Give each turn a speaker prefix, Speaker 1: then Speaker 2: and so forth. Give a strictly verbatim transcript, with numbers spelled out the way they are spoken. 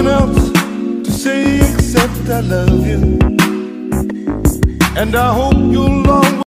Speaker 1: nothing else to say except I love you, and I hope you'll always